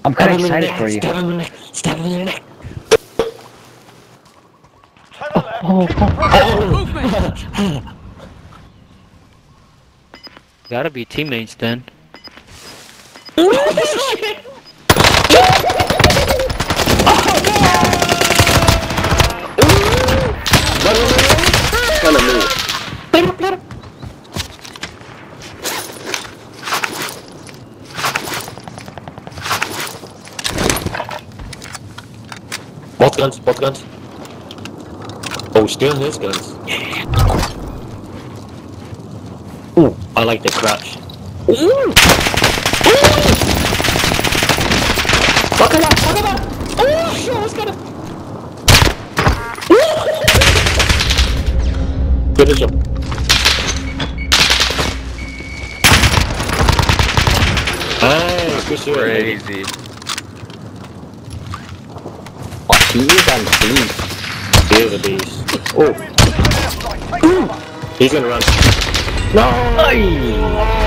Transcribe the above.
I'm kind of excited for you. Stab him in the neck. Stab him in the neck. Gotta be teammates then. Gonna move. Both guns, both guns. Oh, stealing his guns. Ooh, I like the crouch. Ooh! Fuck it up, fuck it up! Oh, shit, let's get him! Finish him. Hey, good shit. Crazy. He is on the beast. He is a beast. Oh. He's gonna run. No!